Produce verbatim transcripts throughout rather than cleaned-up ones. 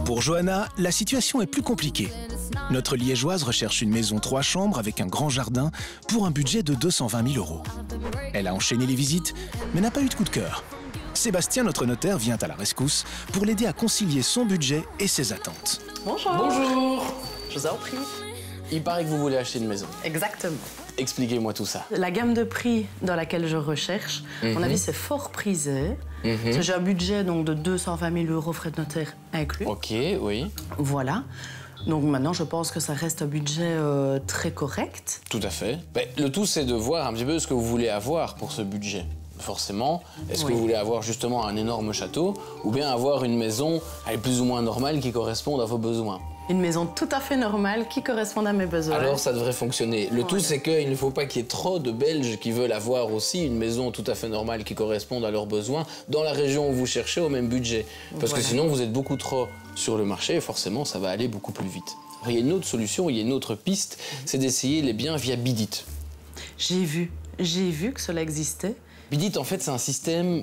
Pour Johanna, la situation est plus compliquée. Notre liégeoise recherche une maison trois chambres avec un grand jardin pour un budget de deux cent vingt mille euros. Elle a enchaîné les visites, mais n'a pas eu de coup de cœur. Sébastien, notre notaire, vient à la rescousse pour l'aider à concilier son budget et ses attentes. Bonjour. Bonjour. Je vous en prie. Il paraît que vous voulez acheter une maison. Exactement. Expliquez-moi tout ça. La gamme de prix dans laquelle je recherche, à mon Mhm. avis, c'est fort prisé. Mhm. Parce que j'ai un budget donc, de deux cent vingt mille euros frais de notaire inclus. Ok, oui. Voilà. Donc maintenant, je pense que ça reste un budget euh, très correct. Tout à fait. Ben, le tout, c'est de voir un petit peu ce que vous voulez avoir pour ce budget. Forcément, est-ce Oui. que vous voulez avoir justement un énorme château ou bien avoir une maison elle, plus ou moins normale qui corresponde à vos besoins? Une maison tout à fait normale qui correspond à mes besoins. Alors ça devrait fonctionner. Le tout, Voilà. c'est qu'il ne faut pas qu'il y ait trop de Belges qui veulent avoir aussi une maison tout à fait normale qui corresponde à leurs besoins dans la région où vous cherchez au même budget. Parce Voilà. que sinon, vous êtes beaucoup trop sur le marché et forcément, ça va aller beaucoup plus vite. Alors, il y a une autre solution, il y a une autre piste, c'est d'essayer les biens via Bidit. J'ai vu, j'ai vu que cela existait. Bidit, en fait, c'est un système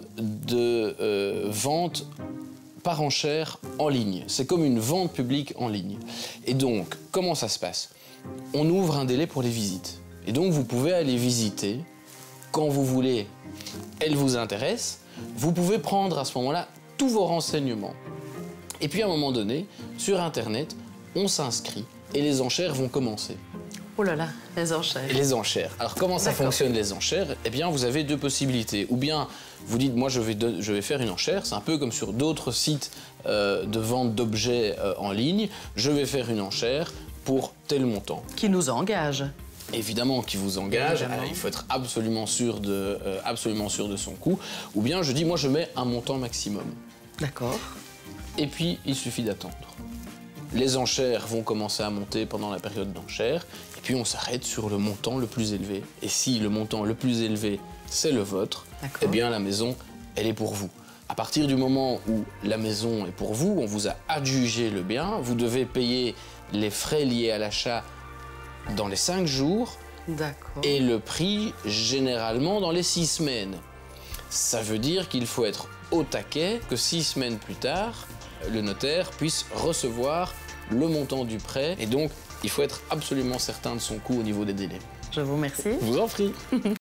de euh, vente par enchère en ligne. C'est comme une vente publique en ligne. Et donc, comment ça se passe? On ouvre un délai pour les visites. Et donc, vous pouvez aller visiter quand vous voulez. Elle vous intéresse. Vous pouvez prendre à ce moment-là tous vos renseignements. Et puis, à un moment donné, sur Internet, on s'inscrit et les enchères vont commencer. Oh là là, les enchères. Et les enchères. Alors, comment ça D'accord. fonctionne, les enchères? Eh bien, vous avez deux possibilités. Ou bien, vous dites, moi, je vais, de- je vais faire une enchère. C'est un peu comme sur d'autres sites euh, de vente d'objets euh, en ligne. Je vais faire une enchère pour tel montant. Qui nous engage. Évidemment, qui vous engage. Évidemment. Alors, il faut être absolument sûr, de, euh, absolument sûr de son coût. Ou bien, je dis, moi, je mets un montant maximum. D'accord. Et puis, il suffit d'attendre. Les enchères vont commencer à monter pendant la période d'enchères, et puis on s'arrête sur le montant le plus élevé. Et si le montant le plus élevé, c'est le vôtre, D'accord. eh bien la maison, elle est pour vous. À partir du moment où la maison est pour vous, on vous a adjugé le bien, vous devez payer les frais liés à l'achat dans les cinq jours, D'accord. et le prix généralement dans les six semaines. Ça veut dire qu'il faut être au taquet que six semaines plus tard, le notaire puisse recevoir le montant du prêt. Et donc, il faut être absolument certain de son coût au niveau des délais. Je vous remercie. Je vous en prie.